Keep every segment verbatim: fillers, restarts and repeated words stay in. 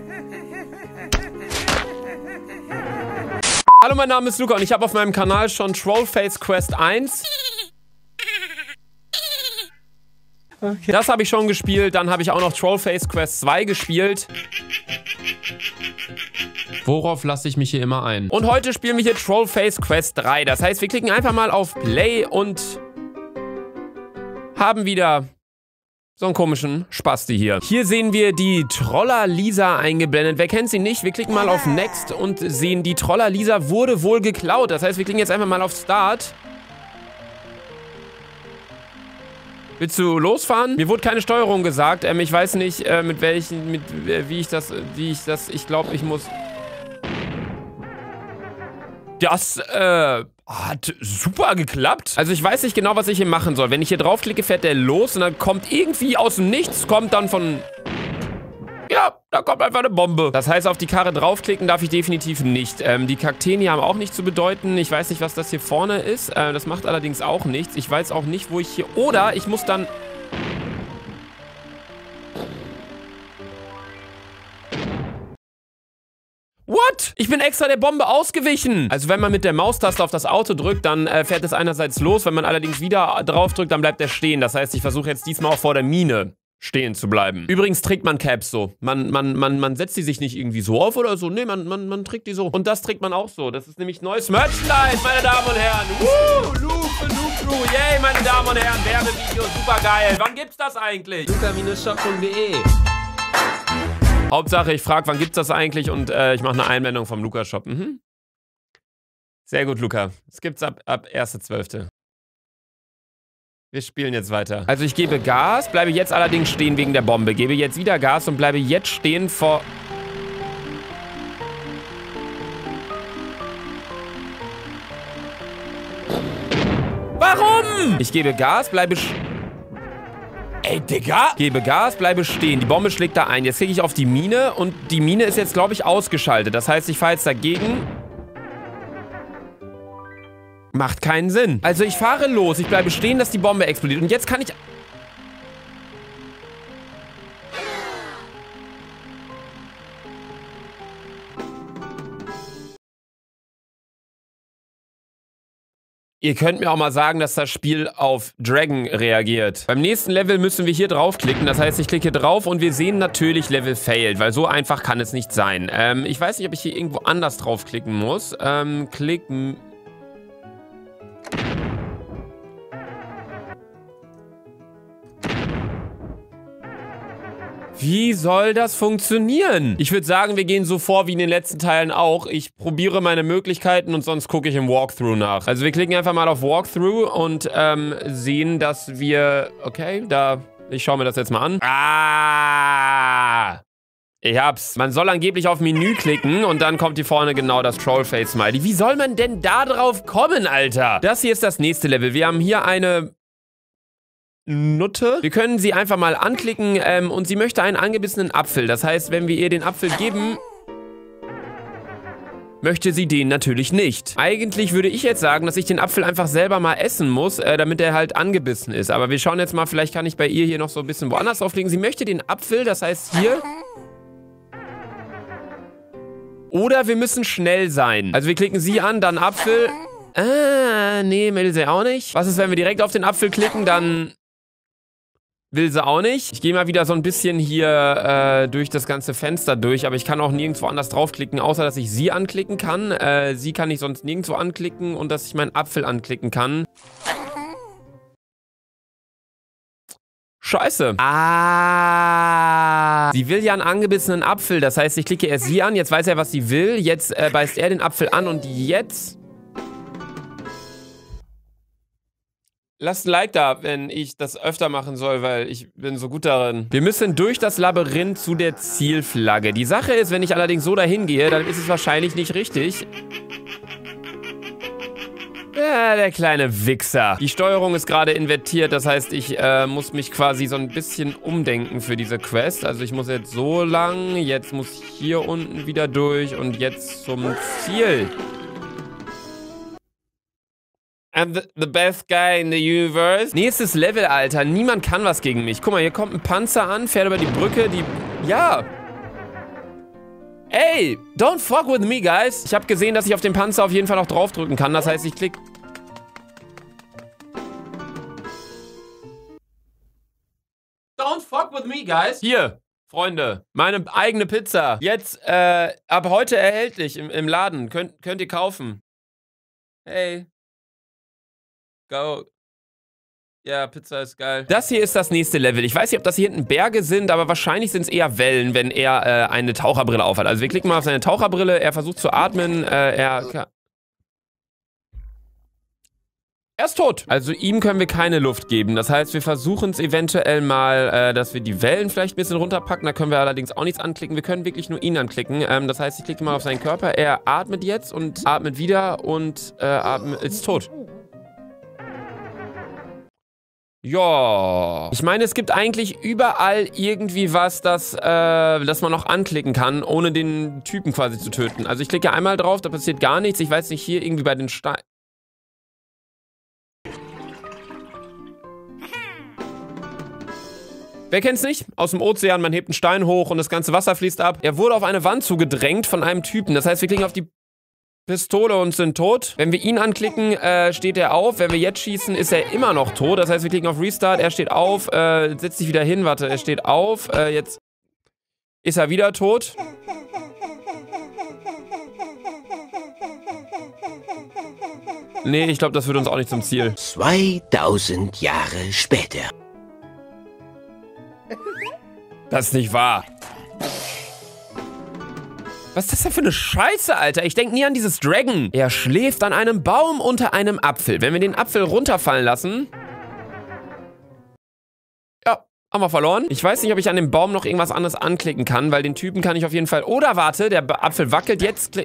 Hallo, mein Name ist Luca und ich habe auf meinem Kanal schon Trollface Quest eins. Okay. Das habe ich schon gespielt. Dann habe ich auch noch Trollface Quest zwei gespielt. Worauf lasse ich mich hier immer ein? Und heute spielen wir hier Trollface Quest drei. Das heißt, wir klicken einfach mal auf Play und haben wieder so einen komischen Spasti hier. Hier sehen wir die Troller Lisa eingeblendet. Wer kennt sie nicht? Wir klicken mal auf Next und sehen, die Troller Lisa wurde wohl geklaut. Das heißt, wir klicken jetzt einfach mal auf Start. Willst du losfahren? Mir wurde keine Steuerung gesagt. Ähm, ich weiß nicht, äh, mit welchen, mit, äh, wie ich das, wie ich das, ich glaube, ich muss... Das, äh, hat super geklappt. Also ich weiß nicht genau, was ich hier machen soll. Wenn ich hier draufklicke, fährt der los und dann kommt irgendwie aus dem Nichts, kommt dann von... Ja, da kommt einfach eine Bombe. Das heißt, auf die Karre draufklicken darf ich definitiv nicht. Ähm, die Kakteen hier haben auch nichts zu bedeuten. Ich weiß nicht, was das hier vorne ist. Äh, das macht allerdings auch nichts. Ich weiß auch nicht, wo ich hier... Oder ich muss dann... What? Ich bin extra der Bombe ausgewichen. Also wenn man mit der Maustaste auf das Auto drückt, dann äh, fährt es einerseits los. Wenn man allerdings wieder drauf drückt, dann bleibt er stehen. Das heißt, ich versuche jetzt diesmal auch vor der Mine stehen zu bleiben. Übrigens trägt man Caps so. Man, man, man, man setzt die sich nicht irgendwie so auf oder so. Nee, man, man, man trägt die so. Und das trägt man auch so. Das ist nämlich neues Merchandise, meine Damen und Herren. Woo! Luke, Luke, Luke. Yay, meine Damen und Herren. Werbevideo, super geil. Wann gibt's das eigentlich? luca Shop punkt de Hauptsache, ich frage, wann gibt's das eigentlich? Und äh, ich mache eine Einblendung vom Luca-Shop. Mhm. Sehr gut, Luca. Es gibt's ab, ab erster zwölfter Wir spielen jetzt weiter. Also ich gebe Gas, bleibe jetzt allerdings stehen wegen der Bombe. Gebe jetzt wieder Gas und bleibe jetzt stehen vor... Warum? Ich gebe Gas, bleibe... Ey, Digga! Gebe Gas, bleibe stehen. Die Bombe schlägt da ein. Jetzt klicke ich auf die Mine und die Mine ist jetzt, glaube ich, ausgeschaltet. Das heißt, ich fahre jetzt dagegen. Macht keinen Sinn. Also ich fahre los, ich bleibe stehen, dass die Bombe explodiert. Und jetzt kann ich... Ihr könnt mir auch mal sagen, dass das Spiel auf Dragon reagiert. Beim nächsten Level müssen wir hier draufklicken. Das heißt, ich klicke drauf und wir sehen natürlich Level failed, weil so einfach kann es nicht sein. Ähm, ich weiß nicht, ob ich hier irgendwo anders draufklicken muss. Ähm, klicken... Wie soll das funktionieren? Ich würde sagen, wir gehen so vor wie in den letzten Teilen auch. Ich probiere meine Möglichkeiten und sonst gucke ich im Walkthrough nach. Also wir klicken einfach mal auf Walkthrough und ähm, sehen, dass wir... Okay, da... Ich schaue mir das jetzt mal an. Ah! Ich hab's. Man soll angeblich auf Menü klicken und dann kommt hier vorne genau das Trollface-Smiley. Wie soll man denn da drauf kommen, Alter? Das hier ist das nächste Level. Wir haben hier eine... Nutte. Wir können sie einfach mal anklicken ähm, und sie möchte einen angebissenen Apfel. Das heißt, wenn wir ihr den Apfel geben, möchte sie den natürlich nicht. Eigentlich würde ich jetzt sagen, dass ich den Apfel einfach selber mal essen muss, äh, damit er halt angebissen ist. Aber wir schauen jetzt mal, vielleicht kann ich bei ihr hier noch so ein bisschen woanders auflegen. Sie möchte den Apfel, das heißt hier... Oder wir müssen schnell sein. Also wir klicken sie an, dann Apfel. Ah, nee, will sie auch nicht. Was ist, wenn wir direkt auf den Apfel klicken, dann... Will sie auch nicht. Ich gehe mal wieder so ein bisschen hier äh, durch das ganze Fenster durch, aber ich kann auch nirgendwo anders draufklicken, außer dass ich sie anklicken kann. Äh, sie kann ich sonst nirgendwo anklicken und dass ich meinen Apfel anklicken kann. Scheiße. Ah. Sie will ja einen angebissenen Apfel. Das heißt, ich klicke erst sie an, jetzt weiß er, was sie will. Jetzt äh, beißt er den Apfel an und jetzt... Lasst ein Like da, wenn ich das öfter machen soll, weil ich bin so gut darin. Wir müssen durch das Labyrinth zu der Zielflagge. Die Sache ist, wenn ich allerdings so dahin gehe, dann ist es wahrscheinlich nicht richtig. Ja, der kleine Wichser. Die Steuerung ist gerade invertiert, das heißt, ich äh, muss mich quasi so ein bisschen umdenken für diese Quest. Also ich muss jetzt so lang, jetzt muss ich hier unten wieder durch und jetzt zum Ziel. I'm the, the best guy in the universe. Nächstes Level, Alter. Niemand kann was gegen mich. Guck mal, hier kommt ein Panzer an, fährt über die Brücke, die... Ja. Ey, don't fuck with me, guys. Ich habe gesehen, dass ich auf den Panzer auf jeden Fall noch draufdrücken kann. Das heißt, ich klicke... Don't fuck with me, guys. Hier, Freunde, meine eigene Pizza. Jetzt, äh, ab heute erhältlich im, im Laden. Könnt, könnt ihr kaufen. Hey. Go. Ja, Pizza ist geil. Das hier ist das nächste Level. Ich weiß nicht, ob das hier hinten Berge sind, aber wahrscheinlich sind es eher Wellen, wenn er äh, eine Taucherbrille aufhat. Also wir klicken mal auf seine Taucherbrille, er versucht zu atmen, äh, er... Er ist tot. Also ihm können wir keine Luft geben. Das heißt, wir versuchen es eventuell mal, äh, dass wir die Wellen vielleicht ein bisschen runterpacken. Da können wir allerdings auch nichts anklicken. Wir können wirklich nur ihn anklicken. Ähm, das heißt, ich klicke mal auf seinen Körper. Er atmet jetzt und atmet wieder und äh, atmet, ist tot. Ja. Ich meine, es gibt eigentlich überall irgendwie was, das, äh, das man noch anklicken kann, ohne den Typen quasi zu töten. Also ich klicke einmal drauf, da passiert gar nichts. Ich weiß nicht, hier irgendwie bei den Steinen... Wer kennt's nicht? Aus dem Ozean, man hebt einen Stein hoch und das ganze Wasser fließt ab. Er wurde auf eine Wand zugedrängt von einem Typen. Das heißt, wir klicken auf die Pistole und sind tot. Wenn wir ihn anklicken, äh, steht er auf. Wenn wir jetzt schießen, ist er immer noch tot. Das heißt, wir klicken auf Restart, er steht auf, äh, setzt sich wieder hin. Warte, er steht auf. Äh, jetzt ist er wieder tot. Nee, ich glaube, das führt uns auch nicht zum Ziel. zweitausend Jahre später. Das ist nicht wahr. Was ist das denn für eine Scheiße, Alter? Ich denke nie an dieses Dragon. Er schläft an einem Baum unter einem Apfel. Wenn wir den Apfel runterfallen lassen... Ja, haben wir verloren. Ich weiß nicht, ob ich an dem Baum noch irgendwas anderes anklicken kann, weil den Typen kann ich auf jeden Fall... Oder warte, der Apfel wackelt jetzt...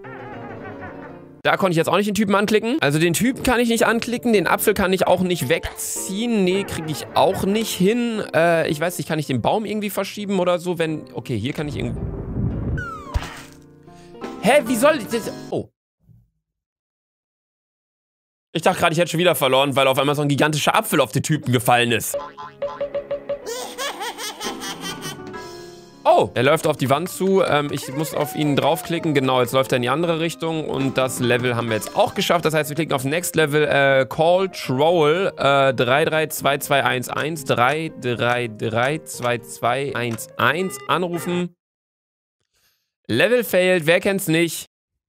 Da konnte ich jetzt auch nicht den Typen anklicken. Also den Typen kann ich nicht anklicken. Den Apfel kann ich auch nicht wegziehen. Nee, kriege ich auch nicht hin. Äh, ich weiß nicht, kann ich den Baum irgendwie verschieben oder so, wenn... Okay, hier kann ich irgendwie... Hä, wie soll ich das... Oh. Ich dachte gerade, ich hätte schon wieder verloren, weil auf einmal so ein gigantischer Apfel auf den Typen gefallen ist. Oh, er läuft auf die Wand zu. Ähm, ich muss auf ihn draufklicken. Genau, jetzt läuft er in die andere Richtung. Und das Level haben wir jetzt auch geschafft. Das heißt, wir klicken auf Next Level. Äh, Call Troll äh, drei drei zwei zwei eins eins drei drei drei zwei zwei eins eins anrufen. Level failed. Wer kennt's nicht?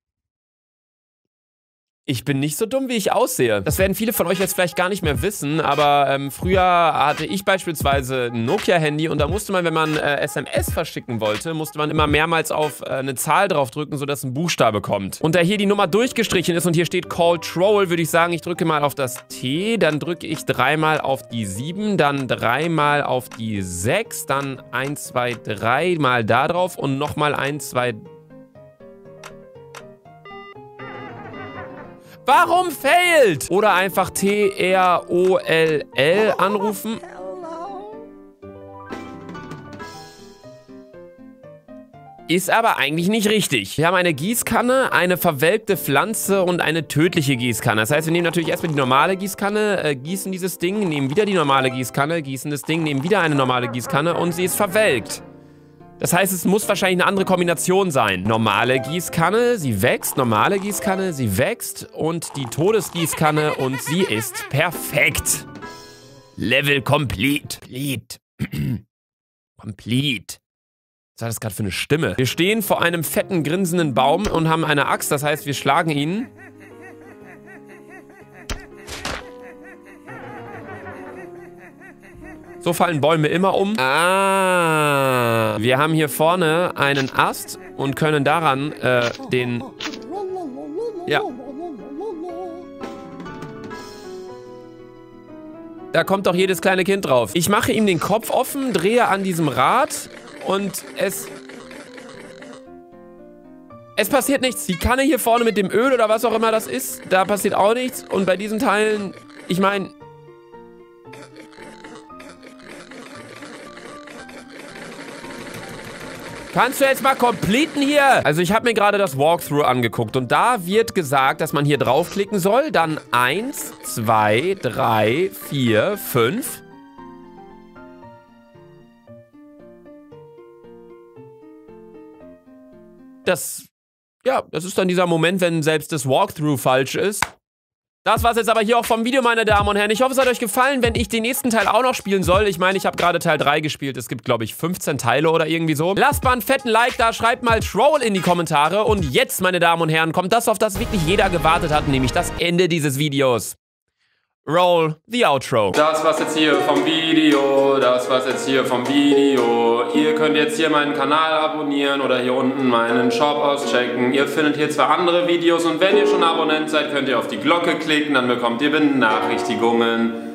Ich bin nicht so dumm, wie ich aussehe. Das werden viele von euch jetzt vielleicht gar nicht mehr wissen, aber ähm, früher hatte ich beispielsweise ein Nokia-Handy und da musste man, wenn man äh, S M S verschicken wollte, musste man immer mehrmals auf äh, eine Zahl draufdrücken, sodass ein Buchstabe kommt. Und da hier die Nummer durchgestrichen ist und hier steht Call Troll, würde ich sagen, ich drücke mal auf das T, dann drücke ich dreimal auf die sieben, dann dreimal auf die sechs, dann eins, zwei, drei mal da drauf und nochmal eins, zwei, drei. Warum failed? Oder einfach T R O L L anrufen. Ist aber eigentlich nicht richtig. Wir haben eine Gießkanne, eine verwelkte Pflanze und eine tödliche Gießkanne. Das heißt, wir nehmen natürlich erstmal die normale Gießkanne, äh, gießen dieses Ding, nehmen wieder die normale Gießkanne, gießen das Ding, nehmen wieder eine normale Gießkanne und sie ist verwelkt. Das heißt, es muss wahrscheinlich eine andere Kombination sein. Normale Gießkanne, sie wächst. Normale Gießkanne, sie wächst. Und die Todesgießkanne und sie ist perfekt. Level complete. Complete. Complete. Was war das gerade für eine Stimme? Wir stehen vor einem fetten, grinsenden Baum und haben eine Axt. Das heißt, wir schlagen ihn. So fallen Bäume immer um. Ah, wir haben hier vorne einen Ast und können daran äh, den... Ja. Da kommt doch jedes kleine Kind drauf. Ich mache ihm den Kopf offen, drehe an diesem Rad und es... Es passiert nichts. Die Kanne hier vorne mit dem Öl oder was auch immer das ist, da passiert auch nichts. Und bei diesen Teilen, ich meine... Kannst du jetzt mal completen hier? Also ich habe mir gerade das Walkthrough angeguckt und da wird gesagt, dass man hier draufklicken soll. Dann eins, zwei, drei, vier, fünf. das, ja, das ist dann dieser Moment, wenn selbst das Walkthrough falsch ist. Das war's jetzt aber hier auch vom Video, meine Damen und Herren. Ich hoffe, es hat euch gefallen, wenn ich den nächsten Teil auch noch spielen soll. Ich meine, ich habe gerade Teil drei gespielt. Es gibt, glaube ich, fünfzehn Teile oder irgendwie so. Lasst mal einen fetten Like da, schreibt mal Troll in die Kommentare. Und jetzt, meine Damen und Herren, kommt das, auf das wirklich jeder gewartet hat, nämlich das Ende dieses Videos. Roll the Outro. Das war's jetzt hier vom Video, das war's jetzt hier vom Video. Ihr könnt jetzt hier meinen Kanal abonnieren oder hier unten meinen Shop auschecken. Ihr findet hier zwei andere Videos und wenn ihr schon Abonnent seid, könnt ihr auf die Glocke klicken, dann bekommt ihr Benachrichtigungen.